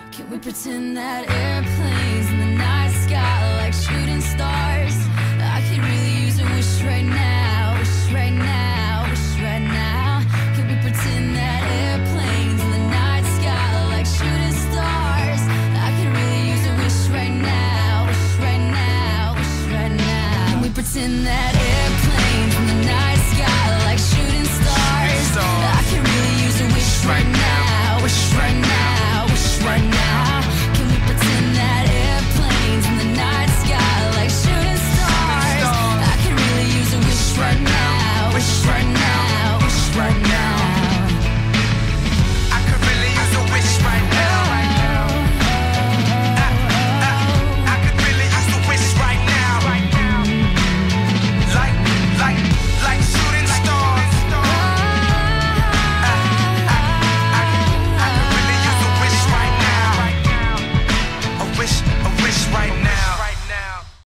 Can we pretend that airplanes in the night sky like shooting stars? I could really use a wish right now, wish right now, wish right now. Can we pretend that airplanes in the night sky like shooting stars? I could really use a wish right now, wish right now, wish right now. Can we pretend that